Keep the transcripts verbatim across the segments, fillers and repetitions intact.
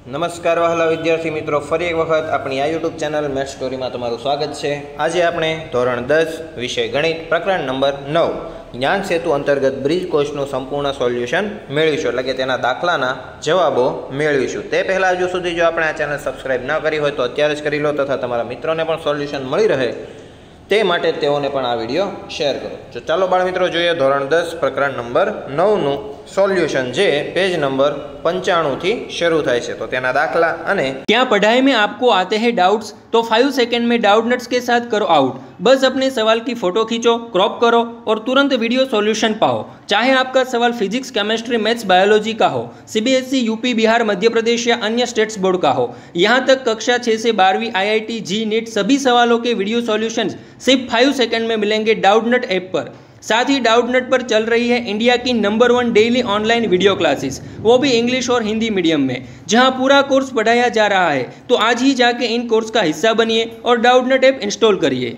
नमस्कार वहाला विद्यार्थी मित्रों, फरी एक वखत अपनी आ यूट्यूब चैनल मैथ स्टोरी में तमारू स्वागत है। आज आपणे धोरण दस विषय गणित प्रकरण नंबर नौ ज्ञान सेतु अंतर्गत ब्रिज कोर्सનું संपूर्ण सोल्यूशन मेळवीशुं, એટલે કે તેના દાખલાના જવાબો મેળવીશું। તે પહેલા હજુ સુધી જો આપણે આ ચેનલ સબસ્ક્રાઇબ ન કરી હોય તો અત્યારે જ કરી લો તથા તમારા મિત્રોને પણ સોલ્યુશન મળી રહે તે માટે તેઓને પણ આ વિડિયો શેર કરો। તો ચાલો બાળ મિત્રો જોઈએ ધોરણ દસ પ્રકરણ નંબર નौ નું सोल्यूशन जे पेज नंबर पंचाणु थी शुरू थाय छे। तो तेना दाखला अने क्या पढ़ाई में आपको आते हैं डाउट्स तो फाइव सेकंड में डाउट नट्स के साथ करो आउट। बस अपने सवाल की फोटो खींचो, क्रॉप करो और तुरंत वीडियो सॉल्यूशन पाओ। चाहे आपका सवाल फिजिक्स, केमिस्ट्री, मैथ्स, बायोलॉजी का हो, सीबीएसई, यूपी, बिहार, मध्य प्रदेश या अन्य स्टेट्स बोर्ड का हो, यहाँ तक कक्षा छः से बारहवीं, आईआईटी, जी, नीट सभी सवालों के वीडियो सॉल्यूशन सिर्फ फाइव सेकंड में मिलेंगे डाउट नट ऐप पर। साथ ही डाउट नट पर चल रही है इंडिया की number one daily online video classes, वो भी इंग्लिश और हिंदी मीडियम में, जहां पूरा कोर्स पढ़ाया जा रहा है। तो आज ही जाके इन कोर्स का हिस्सा बनिए और डाउट नट ऐप इंस्टॉल करिए।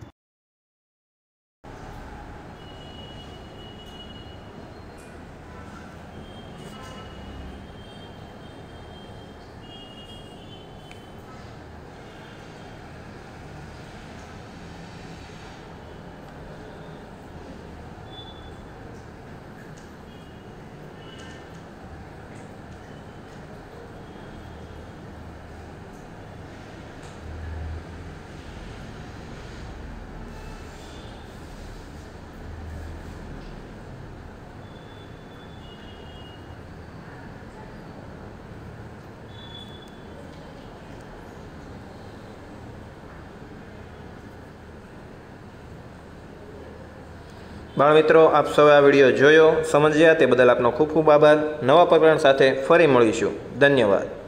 बाळ मित्रों, आप सौ आ विडियो जोयो, समझ्या ते बदल आपनो खूब खूब आभार। नवा प्रकरण साथे फरी मळीशुं। धन्यवाद।